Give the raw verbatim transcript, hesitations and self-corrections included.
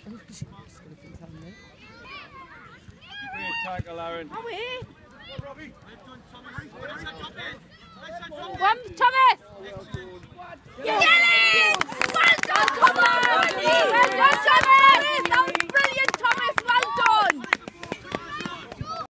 Great tackle, Aaron. Are we? Robbie. Well done, Tommy.